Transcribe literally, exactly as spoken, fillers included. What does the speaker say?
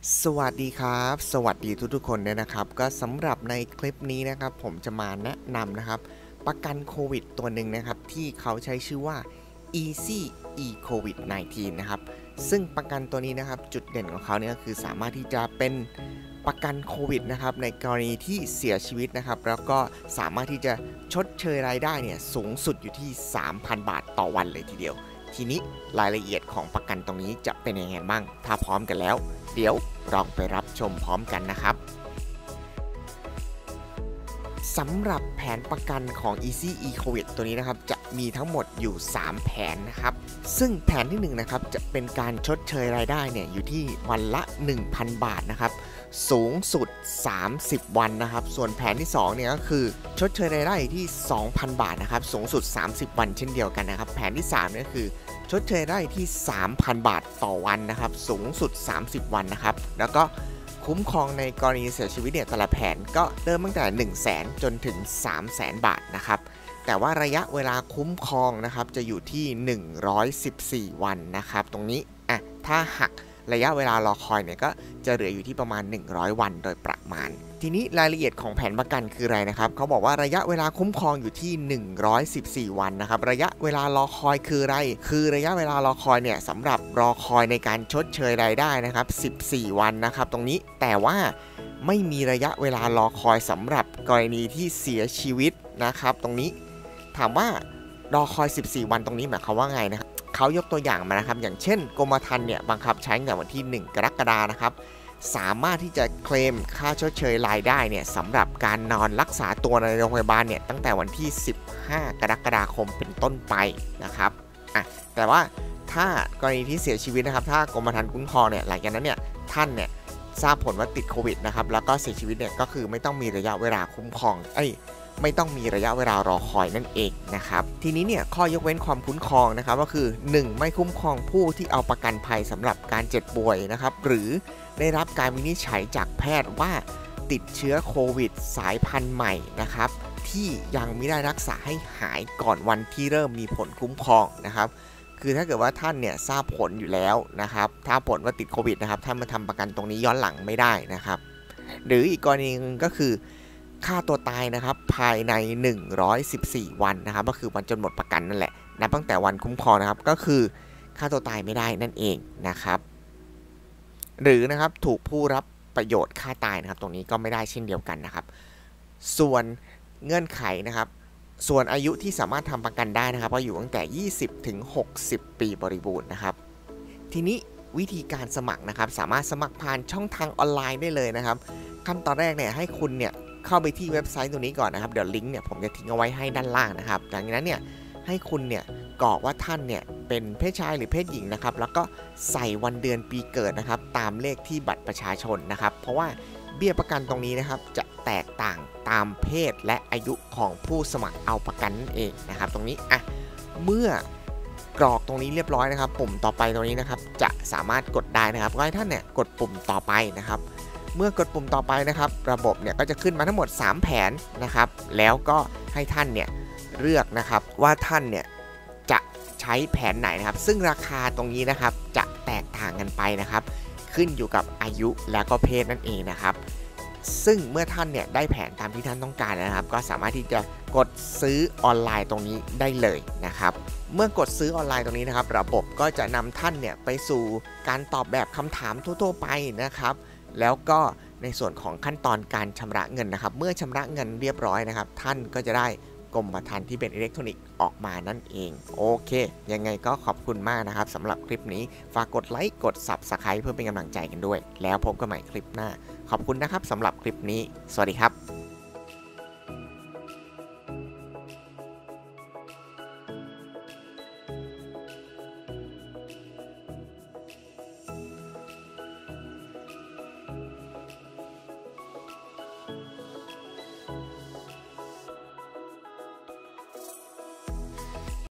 สวัสดีครับสวัสดีทุกๆคนด้วยนะครับก็สำหรับในคลิปนี้นะครับผมจะมาแนะนำนะครับประกันโควิดตัวหนึ่งนะครับที่เขาใช้ชื่อว่า Easy e โควิด สิบเก้า นะครับซึ่งประกันตัวนี้นะครับจุดเด่นของเขาเนี่ยคือสามารถที่จะเป็นประกันโควิดนะครับในกรณีที่เสียชีวิตนะครับแล้วก็สามารถที่จะชดเชยรายได้เนี่ยสูงสุดอยู่ที่ สามพัน บาทต่อวันเลยทีเดียวทีนี้รายละเอียดของประกันตรงนี้จะเป็นยังไงบ้างถ้าพร้อมกันแล้วเดี๋ยวลองไปรับชมพร้อมกันนะครับสำหรับแผนประกันของ Easy e โควิด ตัวนี้นะครับจะมีทั้งหมดอยู่ สาม แผนนะครับซึ่งแผนที่หนึ่งนะครับจะเป็นการชดเชยรายได้เนี่ยอยู่ที่วันละ หนึ่งพัน บาทนะครับสูงสุดสามสิบวันนะครับส่วนแผนที่สองเนี่ยก็คือชดเชยรายได้ที่ สองพัน บาทนะครับสูงสุดสามสิบวันเช่นเดียวกันนะครับแผนที่สามเนี่ยคือชดเชยได้ที่ สามพัน บาทต่อวันนะครับสูงสุดสามสิบวันนะครับแล้วก็คุ้มครองในกรณีเสียชีวิตเนี่ยแต่ละแผนก็เริ่มตั้งแต่ หนึ่งแสน จนถึง สามแสน บาทนะครับแต่ว่าระยะเวลาคุ้มครองนะครับจะอยู่ที่หนึ่งร้อยสิบสี่วันนะครับตรงนี้อ่ะถ้าหักระยะเวลารอคอยเนี่ยก็จะเหลืออยู่ที่ประมาณหนึ่งร้อยวันโดยประมาณทีนี้รายละเอียดของแผนประกันคืออะไรนะครับเขาบอกว่าระยะเวลาคุ้มครองอยู่ที่หนึ่งร้อยสิบสี่วันนะครับระยะเวลารอคอยคืออะไรคือระยะเวลารอคอยเนี่ยสำหรับรอคอยในการชดเชยรายได้นะครับสิบสี่วันนะครับตรงนี้แต่ว่าไม่มีระยะเวลารอคอยสำหรับกรณีที่เสียชีวิตนะครับตรงนี้ถามว่ารอคอยสิบสี่วันตรงนี้หมายความว่าไงนะครับเขายกตัวอย่างมานะครับอย่างเช่นกรมธรรม์เนี่ยบังคับใช้ตั้งแต่วันที่หนึ่งกรกฎาคมนะครับสามารถที่จะเคลมค่าชดเชยรายได้เนี่ยสำหรับการนอนรักษาตัวในโรงพยาบาลเนี่ยตั้งแต่วันที่สิบห้ากรกฎาคมเป็นต้นไปนะครับอ่ะแต่ว่าถ้ากรณีที่เสียชีวิตนะครับถ้ากรมธรรม์คุ้มครองเนี่ยหลังจากนั้นเนี่ยท่านเนี่ยทราบผลว่าติดโควิดนะครับแล้วก็เสียชีวิตเนี่ยก็คือไม่ต้องมีระยะเวลาคุ้มครองเอ้ยไม่ต้องมีระยะเวลารอคอยนั่นเองนะครับทีนี้เนี่ยข้อยกเว้นความคุ้มครองนะครับก็คือหนึ่งไม่คุ้มครองผู้ที่เอาประกันภัยสำหรับการเจ็บป่วยนะครับหรือได้รับการวินิจฉัยจากแพทย์ว่าติดเชื้อโควิดสายพันธุ์ใหม่นะครับที่ยังไม่ได้รักษาให้หายก่อนวันที่เริ่มมีผลคุ้มครองนะครับคือถ้าเกิดว่าท่านเนี่ยทราบผลอยู่แล้วนะครับถ้าผลว่าติดโควิดนะครับท่านมาทำประกันตรงนี้ย้อนหลังไม่ได้นะครับหรืออีกกรณีนึงก็คือฆ่าตัวตายนะครับภายในหนึ่งร้อยสิบสี่วันนะครับก็คือวันจนหมดประกันนั่นแหละนับตั้งแต่วันคุ้มครองนะครับก็คือฆ่าตัวตายไม่ได้นั่นเองนะครับหรือนะครับถูกผู้รับประโยชน์ฆ่าตายนะครับตรงนี้ก็ไม่ได้เช่นเดียวกันนะครับส่วนเงื่อนไขนะครับส่วนอายุที่สามารถทำประกันได้นะครับก็อยู่ตั้งแต่ยี่สิบถึงหกสิบปีบริบูรณ์นะครับทีนี้วิธีการสมัครนะครับสามารถสมัครผ่านช่องทางออนไลน์ได้เลยนะครับขั้นตอนแรกเนี่ยให้คุณเนี่ยเข้าไปที่เว็บไซต์ตัวนี้ก่อนนะครับเดี๋ยวลิงก์เนี่ยผมจะทิ้งเอาไว้ให้ด้านล่างนะครับจากนั้นเนี่ยให้คุณเนี่ยกรอกว่าท่านเนี่ยเป็นเพศชายหรือเพศหญิงนะครับแล้วก็ใส่วันเดือนปีเกิดนะครับตามเลขที่บัตรประชาชนนะครับเพราะว่าเบี้ยประกันตรงนี้นะครับจะแตกต่างตามเพศและอายุของผู้สมัครเอาประกันนั่นเองนะครับตรงนี้อ่ะเมื่อกรอกตรงนี้เรียบร้อยนะครับปุ่มต่อไปตรงนี้นะครับจะสามารถกดได้นะครับก็ให้ท่านเนี่ยกดปุ่มต่อไปนะครับเมื่อกดปุ่มต่อไปนะครับระบบเนี่ยก็จะขึ้นมาทั้งหมดสามแผนนะครับแล้วก็ให้ท่านเนี่ยเลือกนะครับว่าท่านเนี่ยจะใช้แผนไหนนะครับซึ่งราคาตรงนี้นะครับจะแตกต่างกันไปนะครับขึ้นอยู่กับอายุและก็เพศนั่นเองนะครับซึ่งเมื่อท่านเนี่ยได้แผนตามที่ท่านต้องการนะครับก็สามารถที่จะกดซื้อออนไลน์ตรงนี้ได้เลยนะครับเมื่อกดซื้อออนไลน์ตรงนี้นะครับระบบก็จะนำท่านเนี่ยไปสู่การตอบแบบคำถามทั่วๆไปนะครับแล้วก็ในส่วนของขั้นตอนการชำระเงินนะครับเมื่อชำระเงินเรียบร้อยนะครับท่านก็จะได้กรมธรรม์ที่เป็นอิเล็กทรอนิกส์ออกมานั่นเองโอเคยังไงก็ขอบคุณมากนะครับสำหรับคลิปนี้ฝากกดไลค์กด ซับสไครบ์ เพื่อเป็นกำลังใจกันด้วยแล้วพบกันใหม่คลิปหน้าขอบคุณนะครับสำหรับคลิปนี้สวัสดีครับ